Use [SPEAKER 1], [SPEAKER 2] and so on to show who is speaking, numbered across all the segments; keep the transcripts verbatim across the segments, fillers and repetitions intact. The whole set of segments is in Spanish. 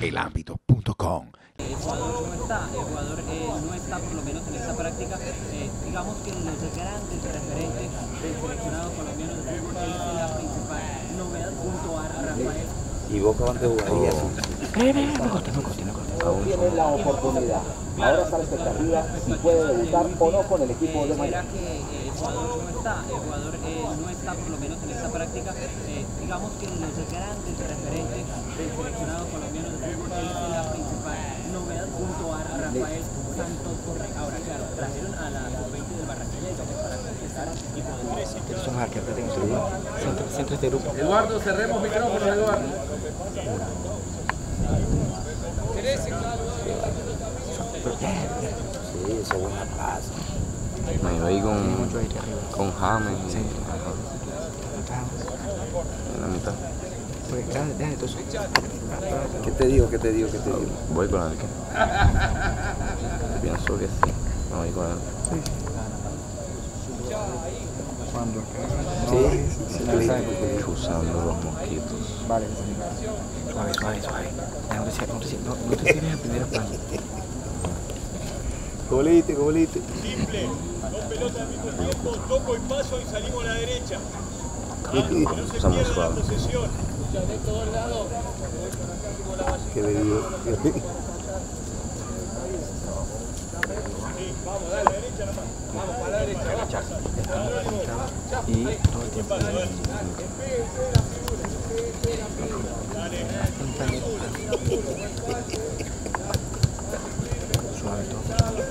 [SPEAKER 1] el ámbito punto com.
[SPEAKER 2] El jugador no está, el jugador eh, no está por lo menos en esta práctica. Eh, digamos que los grandes referentes del seleccionado colombiano de fútbol es la principal novedad junto a Rafael.
[SPEAKER 3] ¿Y Boca dónde jugaría?
[SPEAKER 4] Eh, no corte, no corte, no corte.
[SPEAKER 3] Aún
[SPEAKER 5] Tiene la oportunidad. Ahora está la expectativa si puede debutar o no con el equipo de
[SPEAKER 2] Eh,
[SPEAKER 5] Miami.
[SPEAKER 2] era que eh, el jugador no está, el jugador eh, no está por lo menos en esta práctica. Eh, digamos que los grandes referentes del seleccionado colombiano de fútbol es la principal novedad junto a Rafael Santos Borré. Ahora, claro, trajeron a la sub veinte del Barranquilla para contestar y poder.
[SPEAKER 4] Estos son hackers que tengo seguido. Centro, centro este grupo.
[SPEAKER 6] Eduardo, cerremos micrófonos, Eduardo.
[SPEAKER 3] Sí, eso es buena plaza.
[SPEAKER 7] Me iba ahí con,
[SPEAKER 4] Mucho aire arriba.
[SPEAKER 7] con James y
[SPEAKER 4] Sí.
[SPEAKER 7] ajá, en la mitad.
[SPEAKER 4] Porque claro, deja de todo eso.
[SPEAKER 3] ¿Qué te digo? ¿Qué te digo? ¿Qué te digo?
[SPEAKER 7] Voy con él. ¿Qué? Pienso que sí. Me voy con él.
[SPEAKER 4] Cuando
[SPEAKER 3] Sí, sí, sí.
[SPEAKER 7] Chuzando los mosquitos.
[SPEAKER 4] Vale, suave, suave, suave. No, no, te- no, te- no, no te sirves el primer plano.
[SPEAKER 3] Golite, golite.
[SPEAKER 8] Simple, dos pelotas al mismo tiempo, toco y paso y salimos a la derecha.
[SPEAKER 3] Sí.
[SPEAKER 8] Que no se
[SPEAKER 7] Usamos
[SPEAKER 8] pierda la
[SPEAKER 7] suave.
[SPEAKER 8] posesión.
[SPEAKER 3] ¿Qué le digo?
[SPEAKER 8] Vamos, dale, derecha nomás. Vamos, para la derecha.
[SPEAKER 4] Y todo el tiempo. Suave todo.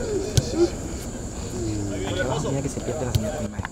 [SPEAKER 4] Mira que se pierde la señal de imagen.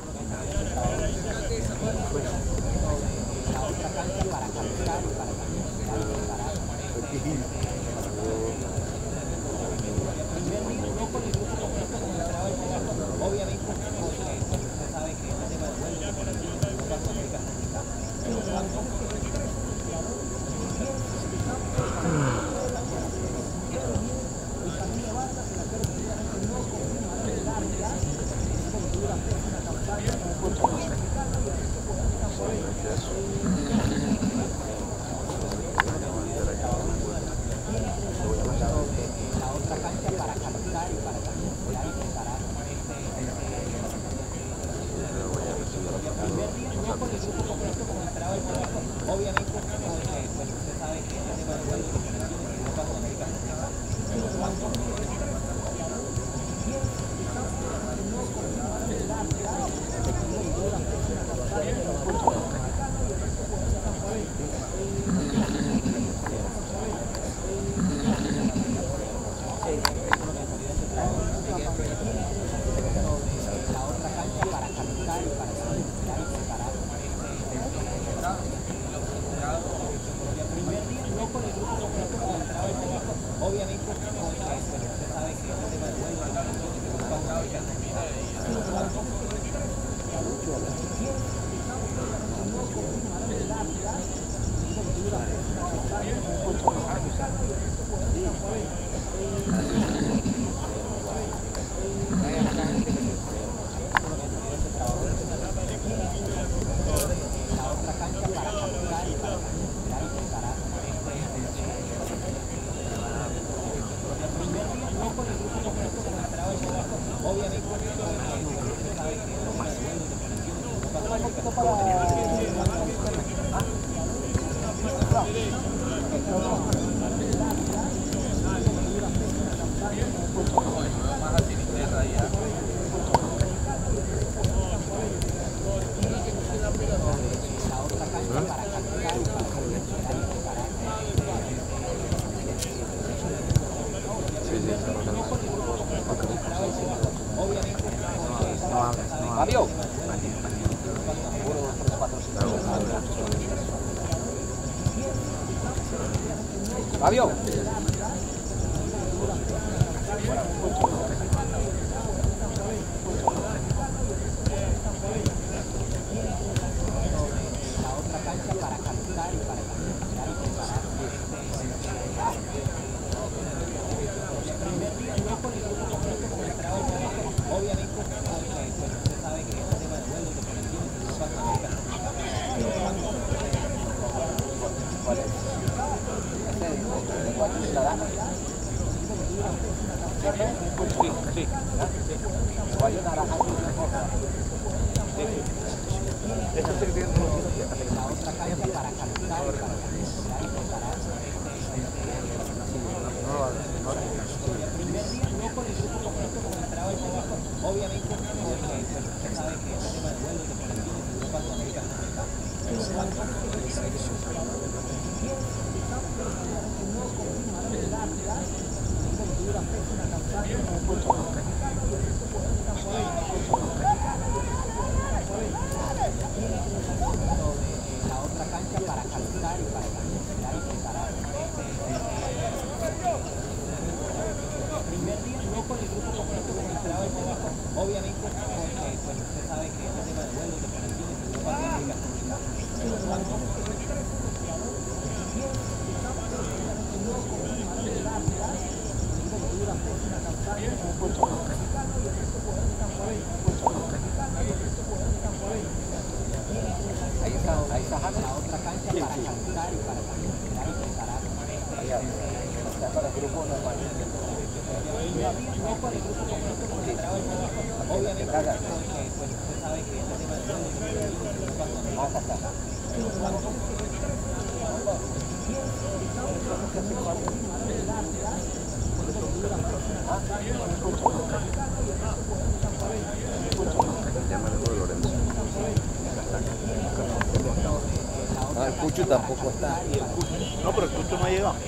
[SPEAKER 5] Fabio. Fabio.
[SPEAKER 3] No, el Cucho tampoco está.
[SPEAKER 1] No, pero el Cucho no ha llegado.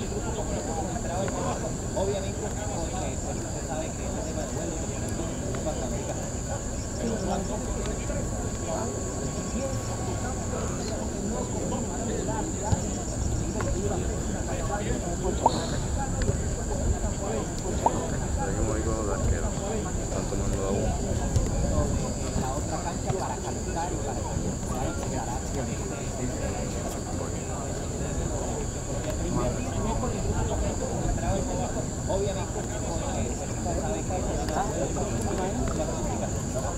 [SPEAKER 2] el grupo como comentaba el trabajo, obviamente porque pues, usted sabe que el tema de vuelos, de operaciones, de Europa, América, pero cuando
[SPEAKER 7] Seguimos ahí con los arqueros. Están tomando agua.
[SPEAKER 2] la otra cancha para calentar y para comenzar a crear acciones. El primer día no con el grupo completo como entraba el trabajo, obviamente porque usted sabe que es la clasificación.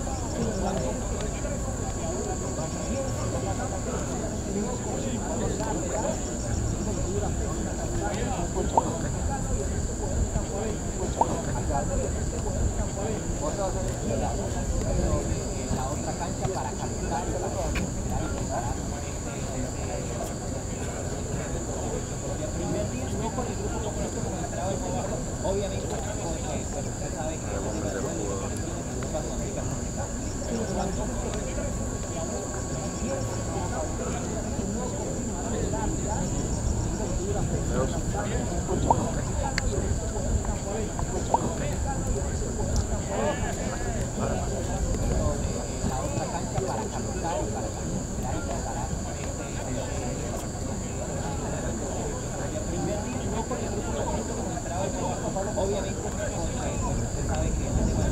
[SPEAKER 2] La otra cancha para calentar y para comenzar y preparar. El primer día no con el grupo completo como entraba el trabajo, obviamente porque pues, usted sabe que es la otra cancha para calentar y para comenzar y preparar. El primer día no con el grupo completo como entraba el trabajo, obviamente porque pues, usted sabe que es la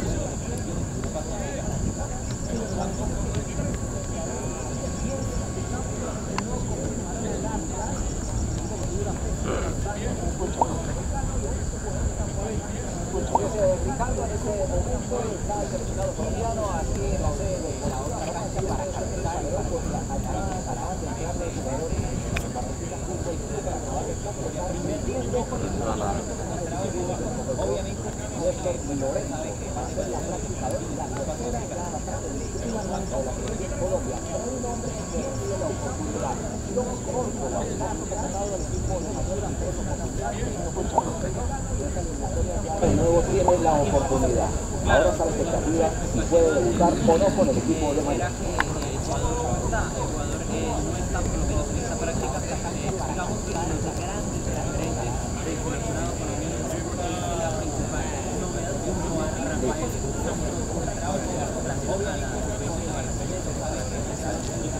[SPEAKER 2] Ricardo, en ese momento está el seleccionado colombiano aquí en la sede de la otra cancha para calentar y para preparar de enviarle jugadores que participan fútbol para acabar el campo. El primer día no con el grupo obviamente Néstor Lorena sabe que va a ser la práctica de la tercera gran parte del equipo en cuanto a la selección Colombia. Pero un hombre que tiene la oportunidad. Lo conozco, la verdad, que ha ganado el equipo de mayor tres oportunidades. De nuevo tiene la oportunidad. Ahora está la expectativa si puede debutar o no con el equipo de Miami. El Ecuador está, el Ecuador eh, no está por lo menos en esta práctica, eh, digamos que los grandes referentes del seleccionado colombiano de fútbol es la principal novedad junto a Rafael Santos, obviamente se sabe que está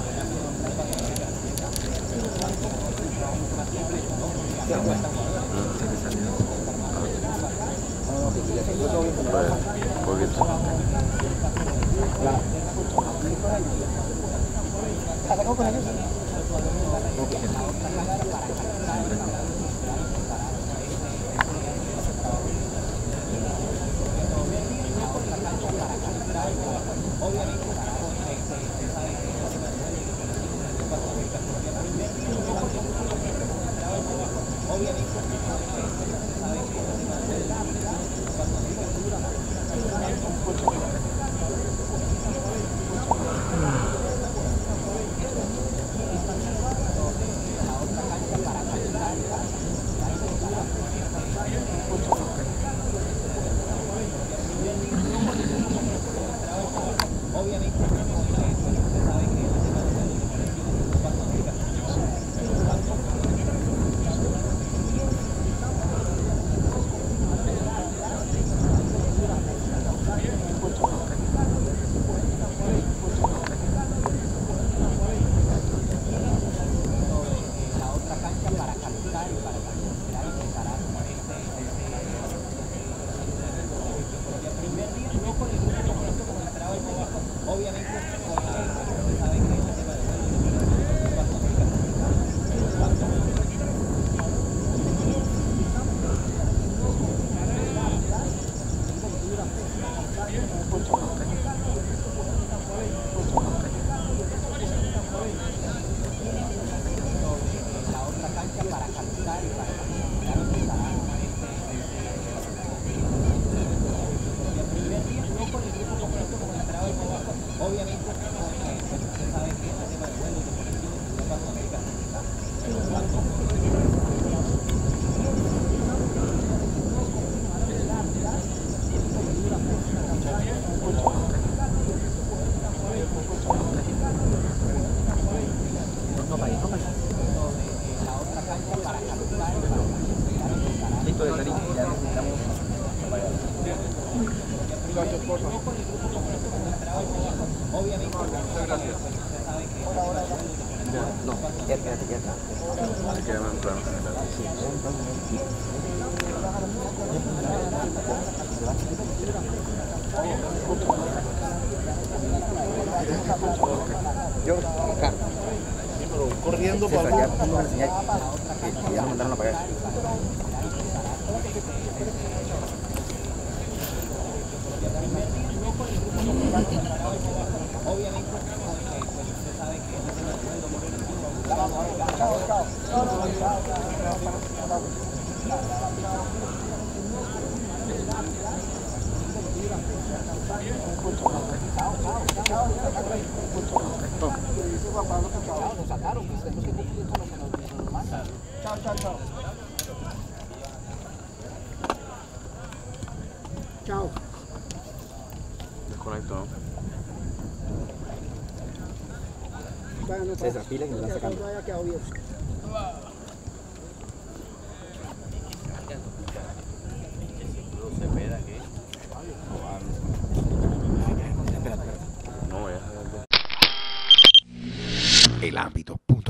[SPEAKER 7] Un poquito.
[SPEAKER 5] ¿Atacó con ellos?
[SPEAKER 2] la otra
[SPEAKER 6] Muchas gracias.
[SPEAKER 4] No, quédate, quédate, quédate.
[SPEAKER 7] Se queda en plano general.
[SPEAKER 3] Yo, acá.
[SPEAKER 1] Corriendo
[SPEAKER 3] César,
[SPEAKER 1] para
[SPEAKER 3] ya pongo la señal. Que, que ya nos mandaron a pagar.
[SPEAKER 7] Desconecto, ¿no?
[SPEAKER 3] César, pila que me la están sacando.
[SPEAKER 7] No, ya.
[SPEAKER 9] El ámbito punto